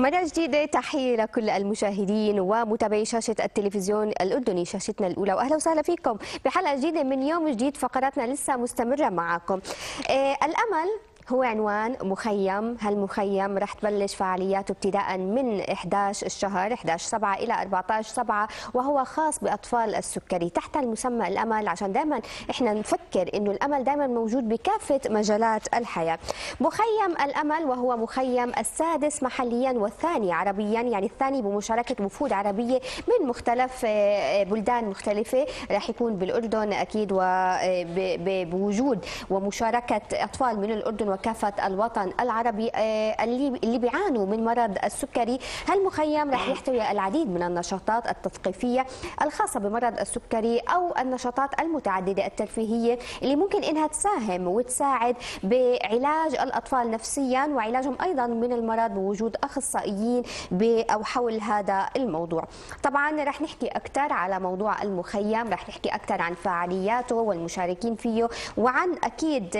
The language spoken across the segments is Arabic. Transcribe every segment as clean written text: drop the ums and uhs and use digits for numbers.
مرة جديدة تحية لكل المشاهدين ومتابعي شاشة التلفزيون الأردني، شاشتنا الأولى، وأهلا وسهلا فيكم بحلقة جديدة من يوم جديد. فقراتنا لسه مستمرة معكم. الأمل هو عنوان مخيم. هالمخيم رح تبلش فعالياته ابتداء من 11 الشهر 11/7 إلى 14/7، وهو خاص بأطفال السكري تحت المسمى الأمل، عشان دائما احنا نفكر إنه الأمل دائما موجود بكافة مجالات الحياة. مخيم الأمل وهو مخيم السادس محليا والثاني عربيا، يعني الثاني بمشاركة وفود عربية من مختلف بلدان مختلفة، رح يكون بالأردن أكيد، وبوجود ومشاركة أطفال من الأردن وكافة الوطن العربي اللي بيعانوا من مرض السكري. هالمخيم رح يحتوي العديد من النشاطات التثقيفية الخاصة بمرض السكري أو النشاطات المتعددة الترفيهية اللي ممكن إنها تساهم وتساعد بعلاج الأطفال نفسيا وعلاجهم أيضا من المرض، بوجود أخصائيين أو حول هذا الموضوع. طبعا رح نحكي أكثر على موضوع المخيم، رح نحكي أكثر عن فعالياته والمشاركين فيه، وعن أكيد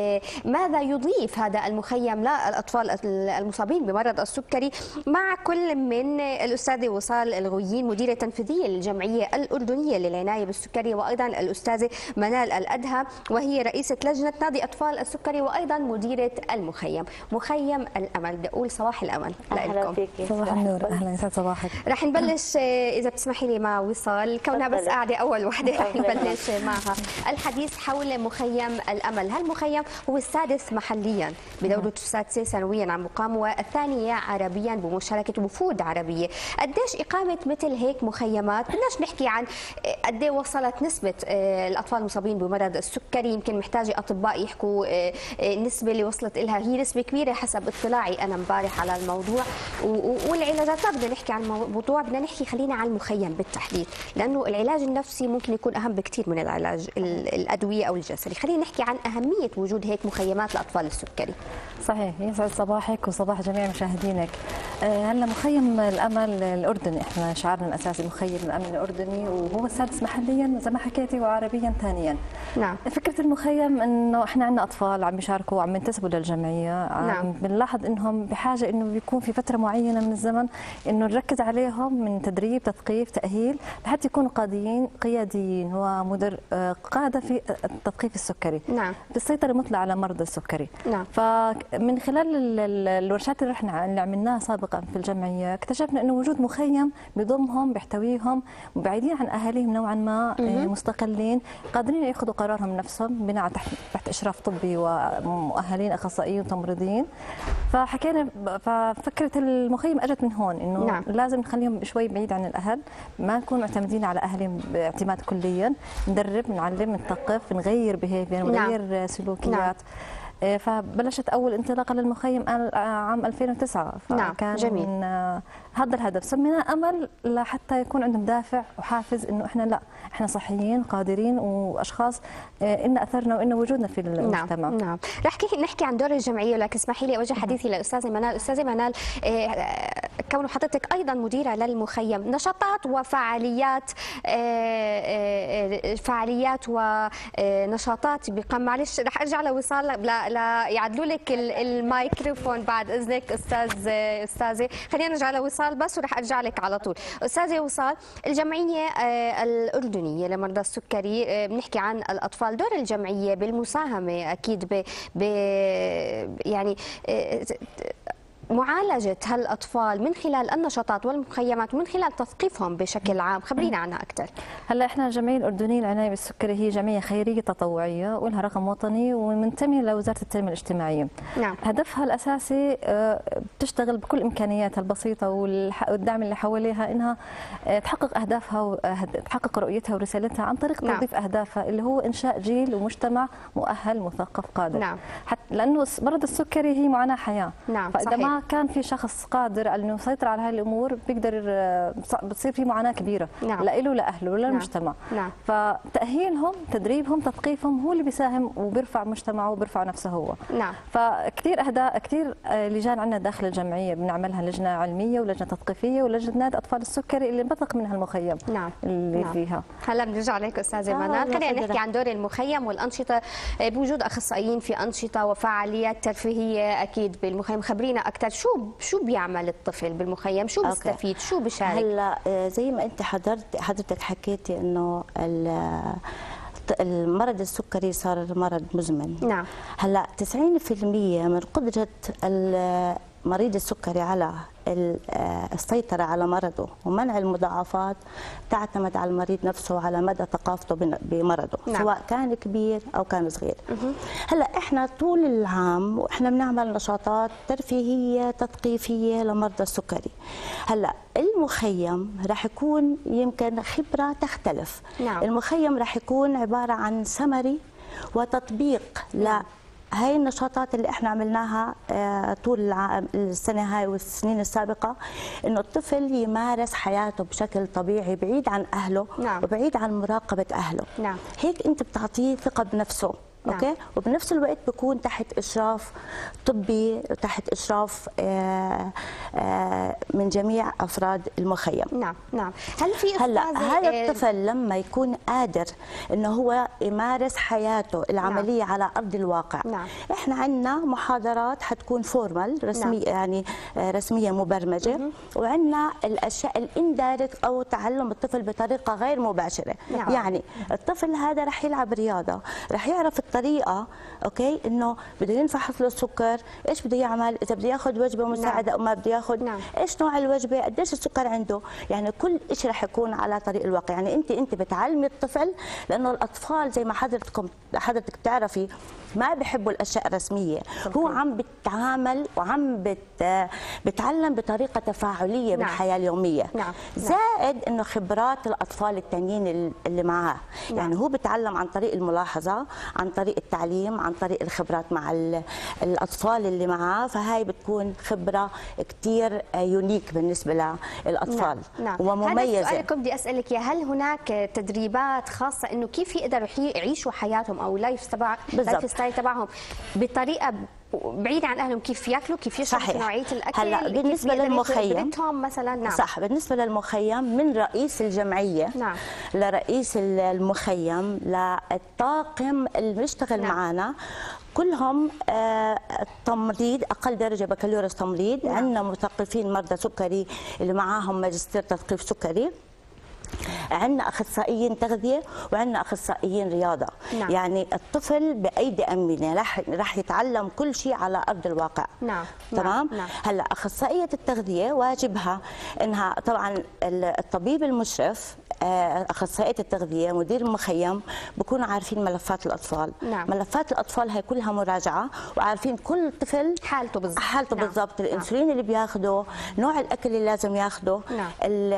ماذا يضيف هذا المخيم للأطفال المصابين بمرض السكري، مع كل من الأستاذة وصال الغويين مديرة تنفيذية للجمعية الأردنية للعناية بالسكري، وأيضا الأستاذة منال الأدهى وهي رئيسة لجنة نادي أطفال السكري، وأيضا مديرة المخيم. مخيم الأمل، بدي أقول صباح الأمل لكم. صباح النور، أهلا يسعد صباحك. رح نبلش إذا بتسمحي لي مع وصال، كونها بس قاعدة أول وحدة رح نبلش معها الحديث حول مخيم الأمل. هالمخيم هو السادس محليا بدورته السادسة سنويا عن مقام، والثانية عربيا بمشاركة وفود عربية. قديش إقامة مثل هيك مخيمات، بدناش نحكي عن قد ايه وصلت نسبة الأطفال المصابين بمرض السكري، يمكن محتاجة أطباء يحكوا النسبة اللي وصلت لها، هي نسبة كبيرة حسب اطلاعي أنا امبارح على الموضوع. والعلاجات ما بدنا نحكي عن الموضوع، بدنا نحكي خلينا على المخيم بالتحديد، لأنه العلاج النفسي ممكن يكون أهم بكثير من العلاج الأدوية أو الجسدي. خلينا نحكي عن أهمية وجود هيك مخيمات لأطفال السكري. صحيح، يسعد صباحك وصباح جميع مشاهدينك. هلا مخيم الامل الاردني، احنا شعارنا الاساسي مخيم الامل الاردني، وهو السادس محليا زي ما حكيتي وعربيا ثانيا. نعم. فكره المخيم انه احنا عندنا اطفال عم يشاركوا وعم ينتسبوا للجمعيه، نعم. بنلاحظ انهم بحاجه انه بيكون في فتره معينه من الزمن انه نركز عليهم من تدريب، تثقيف، تاهيل، لحتى يكونوا قياديين ومدر قاده في التثقيف السكري. نعم. بالسيطره المطلقه على مرضى السكري. نعم. فمن خلال الورشات اللي عملناها سابقا في الجمعيه اكتشفنا انه وجود مخيم بضمهم بيحتويهم بعيدين عن اهاليهم نوعا ما، مستقلين قادرين ياخذوا قرارهم نفسهم بناء تحت اشراف طبي ومؤهلين اخصائيين وتمريضيين. فحكينا ففكره المخيم اجت من هون، انه نعم. لازم نخليهم شوي بعيد عن الاهل، ما نكون معتمدين على اهلهم باعتماد كليا، ندرب، نعلم، نثقف، نغير بيهيفير، نغير نعم. سلوكيات. نعم. فبلشت اول انطلاقه للمخيم عام 2009. نعم. فكان جميل. هذا الهدف، سميناه امل لحتى يكون عندهم دافع وحافز انه احنا لا، احنا صحيين قادرين واشخاص ان اثرنا وان وجودنا في المجتمع. نعم. نعم. رح نحكي عن دور الجمعيه، ولكن اسمحي لي اوجه حديثي للاستاذه منال. استاذه منال، كونه حضرتك ايضا مديره للمخيم، نشاطات وفعاليات ونشاطات معلش رح ارجع لوصال يعدلوا لك الميكروفون بعد اذنك استاذه. خلينا نرجع لوصال بس ورح ارجع لك على طول. استاذه وصال، الجمعيه الاردنيه لمرضى السكري، بنحكي عن الاطفال، دور الجمعيه بالمساهمه اكيد يعني معالجة هالأطفال من خلال النشاطات والمخيمات ومن خلال تثقيفهم بشكل عام. خبرينا عنها أكثر. هلا احنا الجمعية الأردنية للعناية بالسكري هي جمعية خيرية تطوعية ولها رقم وطني ومنتمية لوزارة التنمية الاجتماعية. نعم. هدفها الأساسي بتشتغل بكل إمكانياتها البسيطة والدعم اللي حواليها إنها تحقق أهدافها وتحقق رؤيتها ورسالتها عن طريق توظيف أهدافها اللي هو إنشاء جيل ومجتمع مؤهل مثقف قادر. نعم. لأنه مرض السكري هي معاناة حياة. نعم. فإذا ما كان في شخص قادر على انه يسيطر على هذه الامور بيقدر بتصير في معاناه كبيره. نعم. له لاهله وللمجتمع. نعم. فتاهيلهم، تدريبهم، تثقيفهم هو اللي بيساهم وبيرفع مجتمعه وبيرفع نفسه هو. نعم. فكثير كثير لجان عندنا داخل الجمعيه بنعملها لجنه علميه ولجنه تثقيفيه ولجنه نادي اطفال السكري اللي انبثق منها المخيم. نعم. اللي نعم. فيها. هلا بنرجع لك استاذه منال. خلينا نحكي عن دور المخيم والانشطه بوجود اخصائيين في انشطه وفعاليات ترفيهيه اكيد بالمخيم. خبرينا اكثر السكر، شو بيعمل الطفل بالمخيم؟ شو بيستفيد؟ شو بيشارك؟ هلا زي ما انت حضرتك حكيتي انه المرض السكري صار مرض مزمن. نعم. هلا 90% من قدرة مريض السكري على السيطرة على مرضه ومنع المضاعفات تعتمد على المريض نفسه وعلى مدى ثقافته بمرضه. نعم. سواء كان كبير أو كان صغير. هلا احنا طول العام واحنا بنعمل نشاطات ترفيهية تثقيفية لمرضى السكري. هلا المخيم راح يكون يمكن خبرة تختلف. نعم. المخيم راح يكون عبارة عن سمري وتطبيق هاي النشاطات اللي احنا عملناها طول السنه هاي والسنين السابقه، انه الطفل يمارس حياته بشكل طبيعي بعيد عن اهله. نعم. وبعيد عن مراقبه اهله. نعم. هيك انت بتعطيه ثقه بنفسه. نعم. اوكي، وبنفس الوقت بكون تحت اشراف طبي وتحت اشراف من جميع افراد المخيم. نعم نعم. هل في هلا هذا الطفل لما يكون قادر انه هو يمارس حياته العمليه نعم. على ارض الواقع. نعم. احنا عندنا محاضرات حتكون فورمال رسميه. نعم. يعني رسميه مبرمجه. وعندنا الاشياء الاندايركت او تعلم الطفل بطريقه غير مباشره. نعم. يعني الطفل هذا رح يلعب رياضه، رح يعرف الطريقه اوكي انه بده ينفحص له السكر، ايش بده يعمل، اذا بده ياخذ وجبه مساعده. نعم. او ما بده ياخذ. نعم. ايش نوع الوجبه، قديش السكر عنده، يعني كل شيء رح يكون على طريق الواقع. يعني انت بتعلمي الطفل، لانه الاطفال زي ما حضرتك بتعرفي ما بحبوا الاشياء الرسميه. هو عم بيتعامل وعم بتعلم بطريقه تفاعليه. نعم. بالحياه اليوميه. نعم. زائد انه خبرات الاطفال التانيين اللي معاه. نعم. يعني هو بتعلم عن طريق الملاحظه، عن طريق التعليم، عن طريق الخبرات مع الاطفال اللي معاه. فهاي بتكون خبره كثير يونيك بالنسبه للاطفال. نعم. ومميزه. هذا السؤال كنت بدي اسالك يا هل هناك تدريبات خاصه انه كيف يقدروا يعيشوا حياتهم او لايف ستايل تبعهم بطريقه بعيدة عن اهلهم، كيف ياكلوا، كيف يشربوا، في نوعيه الاكل. هلا بالنسبه للمخيم مثلا. نعم. صح، بالنسبه للمخيم من رئيس الجمعيه. نعم. لرئيس المخيم للطاقم اللي بيشتغل. نعم. معنا كلهم تمريض اقل درجه بكالوريوس تمريض. نعم. عندنا مثقفين مرضى سكري اللي معاهم ماجستير تثقيف سكري، عندنا اخصائيين تغذيه، وعندنا اخصائيين رياضه. نعم. يعني الطفل بايدي امينه راح يتعلم كل شيء على ارض الواقع. نعم. تمام. نعم. هلا اخصائيه التغذيه واجبها انها طبعا الطبيب المشرف، اخصائيه التغذيه، مدير المخيم، بكونوا عارفين ملفات الاطفال. نعم. ملفات الاطفال هي كلها مراجعه، وعارفين كل طفل حالته بالضبط. نعم. بالضبط. الانسولين اللي بياخده، نوع الاكل اللي لازم ياخده. نعم.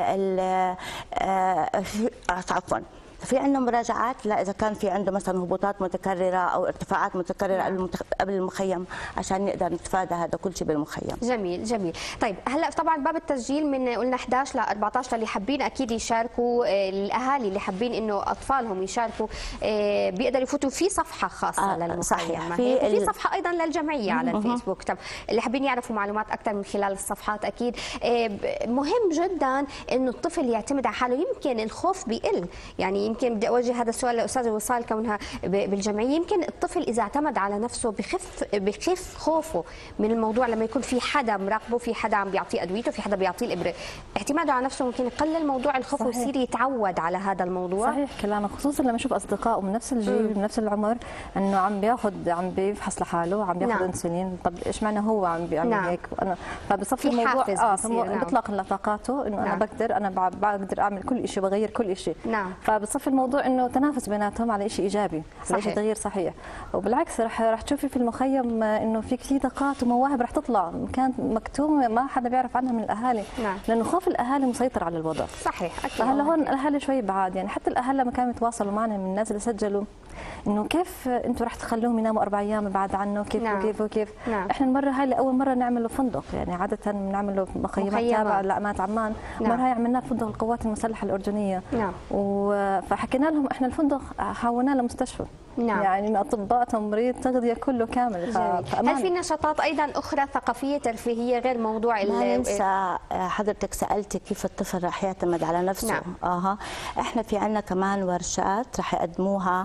عفوا، في عندنا مراجعات لا اذا كان في عنده مثلا هبوطات متكرره او ارتفاعات متكرره قبل المخيم، عشان نقدر نتفادى هذا كل شيء بالمخيم. جميل جميل. طيب هلا طبعا باب التسجيل من قلنا 11 ل 14 اللي حابين اكيد يشاركوا. الاهالي اللي حابين انه اطفالهم يشاركوا بيقدروا يفوتوا في صفحه خاصه للمخيم. صحيح. في صفحه ايضا للجمعيه على الفيسبوك. طب اللي حابين يعرفوا معلومات اكثر من خلال الصفحات اكيد. مهم جدا انه الطفل يعتمد على حاله. يمكن الخوف بيقل، يعني يمكن بدي اوجه هذا السؤال لاستاذه وصال كونها بالجمعيه. يمكن الطفل اذا اعتمد على نفسه بخف خوفه من الموضوع، لما يكون في حدا مراقبه، في حدا عم بيعطيه ادويته، في حدا بيعطيه الابره، اعتماده على نفسه ممكن يقلل موضوع الخوف. صحيح. ويصير يتعود على هذا الموضوع. صحيح كلامك، خصوصا لما يشوف اصدقائه من نفس الجيل من نفس العمر انه عم بيفحص لحاله، عم بياخذ انسولين. طب ايش معنى هو عم بيعمل هيك؟ انا فبصفي الموضوع بيطلق لطاقاته انه انا بقدر، انا بقدر اعمل كل شيء، بغير كل شيء. نعم. فبصفي الموضوع انه تنافس بيناتهم على شيء ايجابي، على شيء تغيير صحيح. وبالعكس رح تشوفي في المخيم انه في كثير طاقات ومواهب رح تطلع كانت مكتومه ما حدا بيعرف عنها من الاهالي. نعم. لانه خوف الاهالي مسيطر على الوضع. صحيح اكيد. فهلا هون الاهالي شوي بعاد، يعني حتى الاهالي لما كانوا يتواصلوا معنا من الناس اللي سجلوا انه كيف انتم رح تخلوهم يناموا 4 ايام بعد عنه، كيف. نعم. وكيف وكيف. نعم. احنا المره هاي لاول مره نعمل له فندق، يعني عاده بنعمل له مخيمات تابعه لأمانة عمان. نعم. المره هاي عملناه فندق القوات المسلحه الاردنيه. نعم. فحكينا لهم احنا الفندق حولناه لمستشفى. نعم. يعني اطباء، تمريض، تغذيه، كله كامل. هل في نشاطات ايضا اخرى ثقافيه ترفيهيه غير موضوع ما ننسى حضرتك سالتي كيف الطفل راح يعتمد على نفسه. نعم. احنا في عندنا كمان ورشات راح يقدموها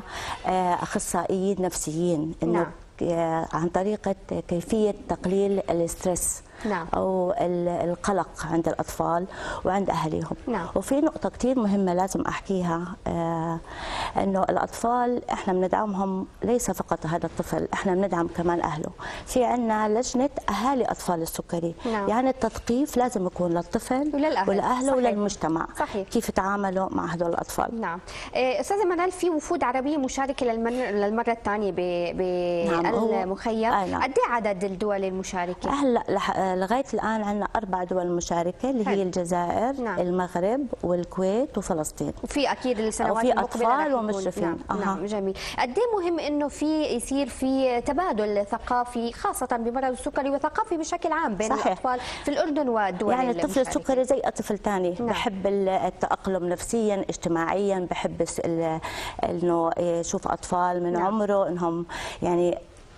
اخصائيين نفسيين، انه نعم. عن طريقه كيفيه تقليل الاسترس. نعم. أو القلق عند الأطفال وعند أهاليهم. نعم. وفي نقطة كثير مهمة لازم أحكيها، أنه الأطفال إحنا بندعمهم ليس فقط هذا الطفل، إحنا بندعم كمان أهله. في عندنا لجنة أهالي أطفال السكري. نعم. يعني التثقيف لازم يكون للطفل وللأهل ولأهله وللمجتمع. صحيح. كيف يتعاملوا مع هذول الأطفال. نعم. أستاذة منال، في وفود عربية مشاركة للمرة الثانية بالمخيم. نعم. قد ايه عدد الدول المشاركة؟ هلا لغاية الآن عندنا 4 دول مشاركة اللي هي الجزائر، نعم. المغرب والكويت وفلسطين. وفي اكيد السنوات وفي المقبله أطفال ومشرفين. نعم جميل. قد ايه مهم انه يصير في تبادل ثقافي خاصه بمرض السكري وثقافي بشكل عام بين صحيح. الاطفال في الاردن والدول يعني الطفل المشاركة. السكري زي طفل ثاني. نعم. بحب التأقلم نفسيا اجتماعيا، بحب انه يشوف اطفال من نعم. عمره انهم يعني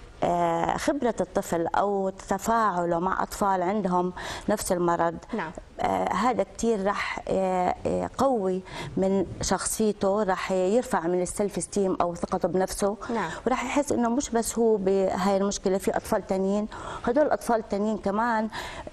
خبرة الطفل أو تفاعله مع أطفال عندهم نفس المرض. نعم. هذا كثير رح يقوي من شخصيته، رح يرفع من السلف ستيم أو ثقته بنفسه. نعم. ورح يحس إنه مش بس هو بهاي المشكلة، في أطفال تانيين، هدول الأطفال التانيين كمان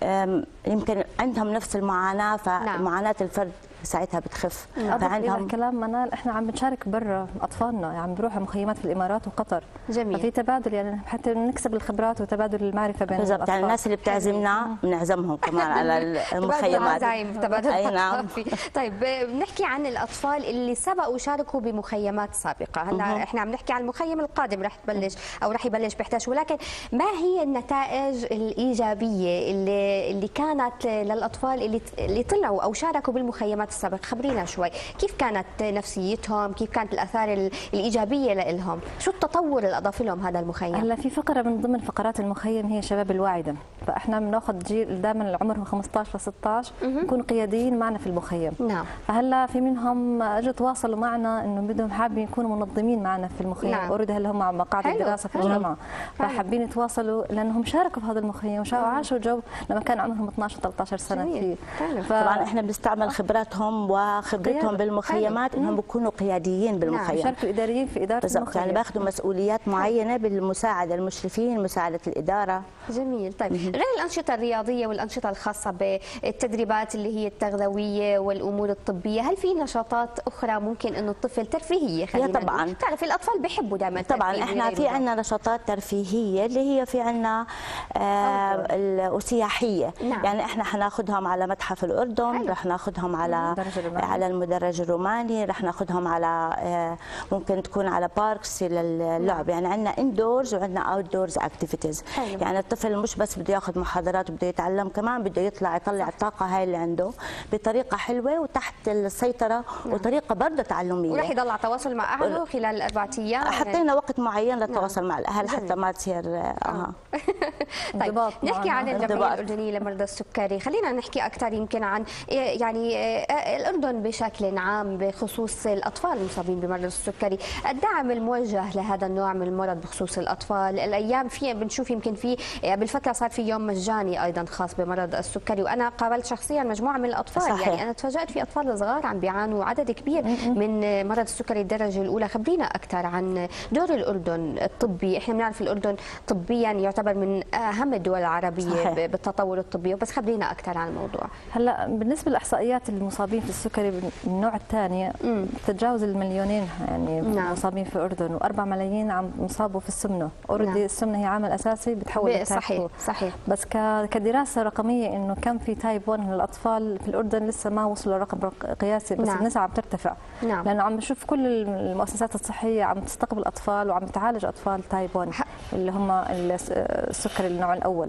يمكن عندهم نفس المعاناة، فمعاناة الفرد ساعتها بتخف. فعندهم كلام منال، احنا عم بنشارك برا اطفالنا، يعني عم بنروح مخيمات في الامارات وقطر. جميل. ففي تبادل، يعني حتى نكسب الخبرات وتبادل المعرفه بين بالضبط. الاطفال. يعني الناس اللي بتعزمنا بنعزمهم كمان على المخيمات. تبادل. اي نعم. طيب بنحكي عن الاطفال اللي سبقوا وشاركوا بمخيمات سابقه، هلا احنا عم نحكي عن المخيم القادم رح تبلش او رح يبلش ب11، ولكن ما هي النتائج الايجابيه اللي كانت للاطفال اللي طلعوا او شاركوا بالمخيمات السابقه؟ خبرينا شوي، كيف كانت نفسيتهم؟ كيف كانت الآثار الإيجابية لهم؟ شو التطور اللي أضاف لهم هذا المخيم؟ هلا في فقرة من ضمن فقرات المخيم هي شباب الواعدة، فإحنا بناخذ جيل دائما اللي عمرهم 15 ل 16 يكونوا قياديين معنا في المخيم. نعم. فهلا في منهم اجوا تواصلوا معنا إنه بدهم حابين يكونوا منظمين معنا في المخيم. نعم. أوريدي هلا هم مع مقاعد الدراسة في الجامعة، فحابين يتواصلوا لأنهم شاركوا في هذا المخيم وعاشوا جو لما كان عمرهم 12 13 سنة فيه. طبعا احنا بنستعمل خبراتهم وخبرتهم بالمخيمات انهم بيكونوا قياديين بالمخيم. يشاركوا اداريين في اداره المخيم. يعني باخذوا مسؤوليات معينه بالمساعده، المشرفين، مساعده الاداره. جميل. طيب غير الانشطه الرياضيه والانشطه الخاصه بالتدريبات اللي هي التغذويه والامور الطبيه، هل في نشاطات اخرى ممكن انه الطفل ترفيهيه؟ خلينا طبعا. بتعرف الاطفال بيحبوا دائما طبعا. احنا في عندنا نشاطات ترفيهيه اللي هي في عندنا وسياحيه. نعم. يعني احنا حناخذهم على متحف الاردن، رح ناخذهم على المدرج الروماني، رح ناخذهم على ممكن تكون على باركس للعب. يعني عندنا اندورز وعندنا اوت دورز اكتيفيتيز. يعني الطفل مش بس بده ياخذ محاضرات وبده يتعلم، كمان بده يطلع الطاقه هاي اللي عنده بطريقه حلوه وتحت السيطره وطريقه برضه تعلميه. ورح يضل على تواصل مع اهله خلال 4 ايام. حطينا وقت معين للتواصل مع الاهل حتى ما تصير طيب نحكي عن الجمعيه الاردنيه لمرضى السكري، خلينا نحكي اكثر يمكن عن يعني الأردن بشكل عام بخصوص الأطفال المصابين بمرض السكري. الدعم الموجه لهذا النوع من المرض بخصوص الأطفال الأيام في بنشوف يمكن في بالفترة صار في يوم مجاني أيضا خاص بمرض السكري، وأنا قابلت شخصيا مجموعة من الأطفال. صحيح. يعني أنا تفاجأت في أطفال صغار عم بيعانوا عدد كبير من مرض السكري الدرجة الأولى. خبرينا أكثر عن دور الأردن الطبي. إحنا بنعرف الأردن طبيا يعتبر من أهم الدول العربية. صحيح. بالتطور الطبي، بس خبرينا أكثر عن الموضوع. هلا بالنسبة لإحصائيات المصابين في السكري من النوع الثاني تتجاوز المليونين، يعني نعم. مصابين في الأردن، و4 ملايين عم مصابوا في السمنة. أوريدي نعم. السمنة هي عامل أساسي بتحول صحيح صحيح. بس كدراسة رقمية إنه كم في تايب 1 للأطفال في الأردن لسه ما وصلوا لرقم قياسي، بس نعم. النسبة عم ترتفع. نعم. لأنه عم نشوف كل المؤسسات الصحية عم تستقبل أطفال وعم تعالج أطفال تايب 1 اللي هم السكري النوع الأول.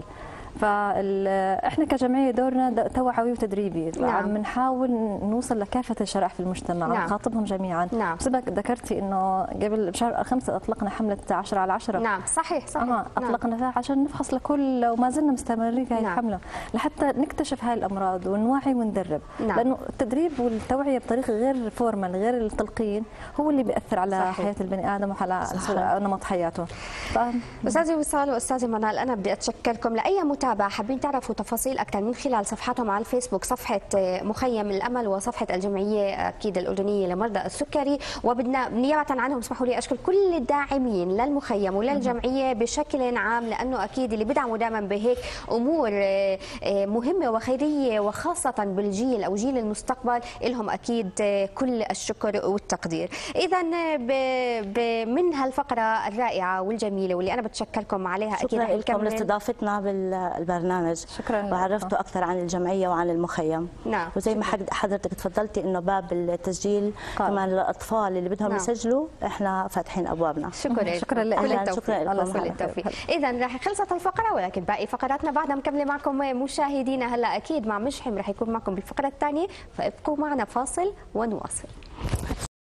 فاحنا كجمعيه دورنا توعوي وتدريبي. نعم. عم نحاول نوصل لكافه الشرائح في المجتمع. نعم. نخاطبهم جميعا. نعم. سبق ذكرتي انه قبل بشهر 5 اطلقنا حمله 10 على 10. نعم صحيح صحيح. اطلقنا فيها عشان نفحص لكل، وما زلنا مستمرين في هذه الحمله لحتى نكتشف هاي الامراض ونوعي وندرب. نعم. لانه التدريب والتوعيه بطريقه غير فورمال غير التلقين هو اللي بياثر على صحيح. حياه البني ادم وعلى نمط حياته. استاذه وصال واستاذه منال، انا بدي اتشكركم لاي المتابعة حابين تعرفوا تفاصيل أكثر من خلال صفحاتهم على الفيسبوك، صفحة مخيم الأمل وصفحة الجمعية أكيد الأردنية لمرضى السكري. وبدنا نيابة عنهم اسمحوا لي أشكر كل الداعمين للمخيم وللجمعية بشكل عام، لأنه أكيد اللي بدعموا دائما بهيك أمور مهمة وخيرية وخاصة بالجيل أو جيل المستقبل، لهم أكيد كل الشكر والتقدير. إذا من هالفقرة الرائعة والجميلة واللي أنا بتشكركم عليها أكيد شكرا لكم لاستضافتنا بالبرنامج، شكرا وعرفتوا أكثر عن الجمعية وعن المخيم. نعم. وزي ما حضرتك تفضلتي إنه باب التسجيل كمان للأطفال اللي بدهم يسجلوا إحنا فاتحين أبوابنا. شكرا لك. شكرا لكم. إذا راح خلصت الفقرة، ولكن باقي فقراتنا بعدها مكملة معكم مشاهدينا. هلا أكيد مع مشحم راح يكون معكم بالفقرة الثانية، فابقوا معنا فاصل ونواصل.